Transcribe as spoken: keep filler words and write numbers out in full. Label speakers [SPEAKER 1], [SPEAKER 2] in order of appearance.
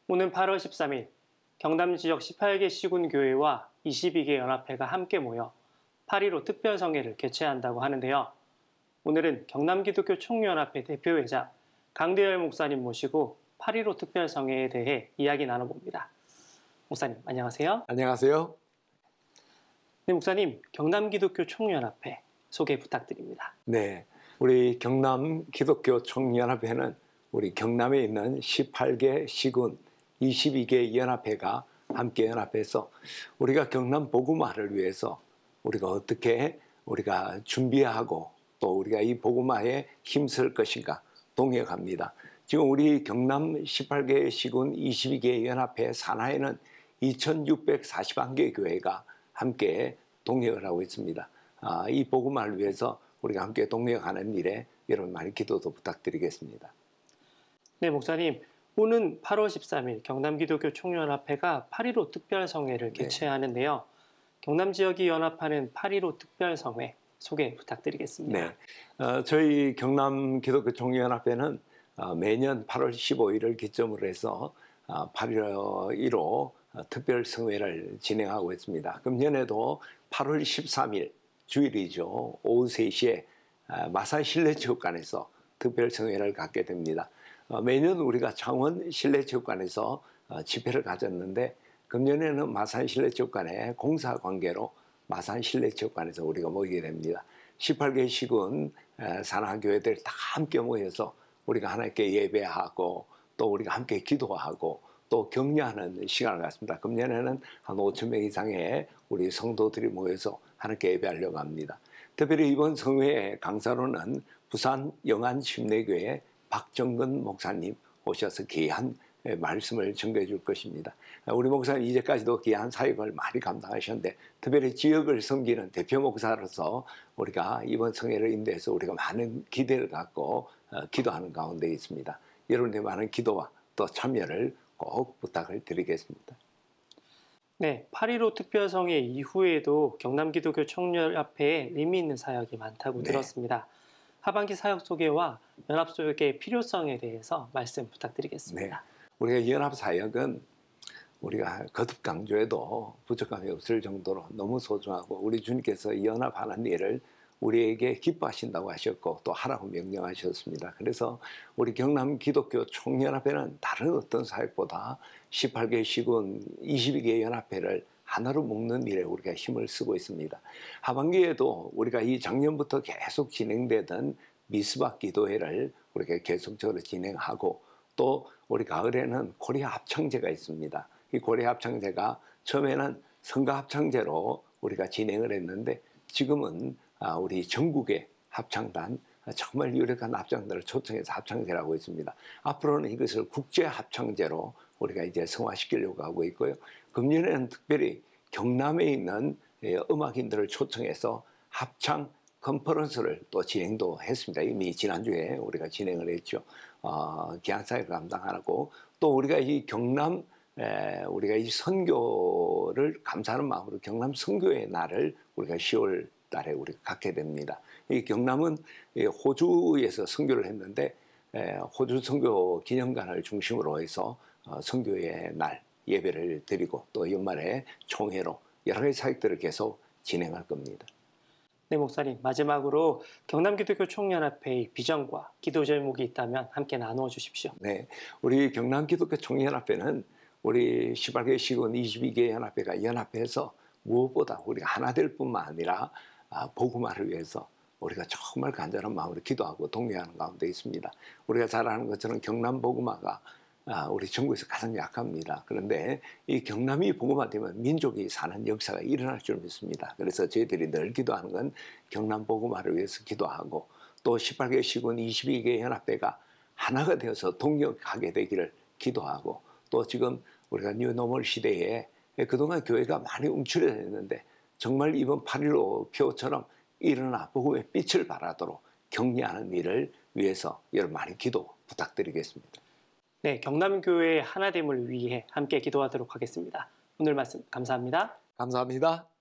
[SPEAKER 1] 오는 팔월 십삼일 경남 지역 십팔 개 시군교회와 이십이 개 연합회가 함께 모여 팔일오 특별성회를 개최한다고 하는데요. 오늘은 경남기독교 총연합회 대표회장 강대열 목사님 모시고 팔일오 특별성회에 대해 이야기 나눠봅니다. 목사님 안녕하세요.
[SPEAKER 2] 안녕하세요.
[SPEAKER 1] 네, 목사님 경남기독교 총연합회 소개 부탁드립니다.
[SPEAKER 2] 네, 우리 경남기독교 총연합회는 우리 경남에 있는 십팔 개 시군 이십이 개 연합회가 함께 연합해서 우리가 경남 복음화를 위해서 우리가 어떻게 우리가 준비하고 또 우리가 이 복음화에 힘쓸 것인가 동역합니다. 지금 우리 경남 십팔 개 시군 이십이 개 연합회 산하에는 이천육백사십일 개 교회가 함께 동역을 하고 있습니다. 아, 이 복음화를 위해서 우리가 함께 동역하는 일에 여러분 많이 기도도 부탁드리겠습니다.
[SPEAKER 1] 네, 목사님. 오는 팔월 십삼일 경남기독교 총연합회가 팔일오 특별성회를 개최하는데요. 네. 경남 지역이 연합하는 팔일오 특별성회 소개 부탁드리겠습니다.
[SPEAKER 2] 네, 어, 저희 경남기독교 총연합회는 어, 매년 팔월 십오일을 기점으로 해서 어, 팔일오 특별성회를 진행하고 있습니다. 금년에도 팔월 십삼일 주일이죠. 오후 세 시에 어, 마산 실내체육관에서 특별성회를 갖게 됩니다. 어, 매년 우리가 창원 실내체육관에서 어, 집회를 가졌는데 금년에는 마산 실내체육관의 공사 관계로 마산 실내체육관에서 우리가 모이게 됩니다. 십팔 개 시군 산하교회들 다 함께 모여서 우리가 하나님께 예배하고 또 우리가 함께 기도하고 또 격려하는 시간을 갖습니다. 금년에는 한 오천 명 이상의 우리 성도들이 모여서 하나님께 예배하려고 합니다. 특별히 이번 성회의 강사로는 부산 영안 심내교회 박정근 목사님 오셔서 귀한 말씀을 전개해 줄 것입니다. 우리 목사님 이제까지도 귀한 사역을 많이 감당하셨는데 특별히 지역을 섬기는 대표 목사로서 우리가 이번 성회를 인도해서 우리가 많은 기대를 갖고 기도하는 가운데 있습니다. 여러분의 많은 기도와 또 참여를 꼭 부탁을 드리겠습니다.
[SPEAKER 1] 네, 팔일오 특별성회 이후에도 경남기독교 총연합회에 의미 있는 사역이 많다고 네. 들었습니다. 하반기 사역 소개와 연합 소역의 필요성에 대해서 말씀 부탁드리겠습니다.
[SPEAKER 2] 네. 우리가 연합 사역은 우리가 거듭 강조해도 부족함이 없을 정도로 너무 소중하고 우리 주님께서 연합하는 일을 우리에게 기뻐하신다고 하셨고 또 하라고 명령하셨습니다. 그래서 우리 경남 기독교 총연합회는 다른 어떤 사역보다 십팔 개 시군 이십이 개 연합회를 하나로 묶는 일에 우리가 힘을 쓰고 있습니다. 하반기에도 우리가 이 작년부터 계속 진행되던 미스바 기도회를 우리가 계속적으로 진행하고 또 우리 가을에는 코리아 합창제가 있습니다. 이 코리아 합창제가 처음에는 성가 합창제로 우리가 진행을 했는데 지금은 우리 전국의 합창단 정말 유력한 합창단을 초청해서 합창제를 하고 있습니다. 앞으로는 이것을 국제 합창제로 우리가 이제 성화시키려고 하고 있고요. 금년에는 특별히 경남에 있는 음악인들을 초청해서 합창 컨퍼런스를 또 진행도 했습니다. 이미 지난주에 우리가 진행을 했죠. 어, 기한사역을 감당하고 또 우리가 이 경남 에, 우리가 이 선교를 감사하는 마음으로 경남 선교의 날을 우리가 시월 달에 우리가 갖게 됩니다. 이 경남은 호주에서 선교를 했는데 에, 호주 선교 기념관을 중심으로 해서 어, 선교의 날 예배를 드리고 또 연말에 총회로 여러 가지 사역들을 계속 진행할 겁니다.
[SPEAKER 1] 네, 목사님. 마지막으로 경남기독교 총연합회의 비전과 기도 제목이 있다면 함께 나누어 주십시오.
[SPEAKER 2] 네, 우리 경남기독교 총연합회는 우리 십팔 개 시군 이십이 개 연합회가 연합해서 무엇보다 우리가 하나 될 뿐만 아니라 복음화를 위해서 우리가 정말 간절한 마음으로 기도하고 동료하는 가운데 있습니다. 우리가 잘 아는 것처럼 경남 복음화가 우리 전국에서 가장 약합니다. 그런데 이 경남이 복음화되면 민족이 사는 역사가 일어날 줄 믿습니다. 그래서 저희들이 늘 기도하는 건 경남 복음화를 위해서 기도하고 또 십팔 개 시군 이십이 개 연합회가 하나가 되어서 동역하게 되기를 기도하고 또 지금 우리가 뉴노멀 시대에 그동안 교회가 많이 움츠려졌는데 정말 이번 팔일오 표처럼 일어나 복음의 빛을 발하도록 격려하는 일을 위해서 여러분 많이 기도 부탁드리겠습니다.
[SPEAKER 1] 네, 경남교회의 하나됨을 위해 함께 기도하도록 하겠습니다. 오늘 말씀 감사합니다.
[SPEAKER 2] 감사합니다.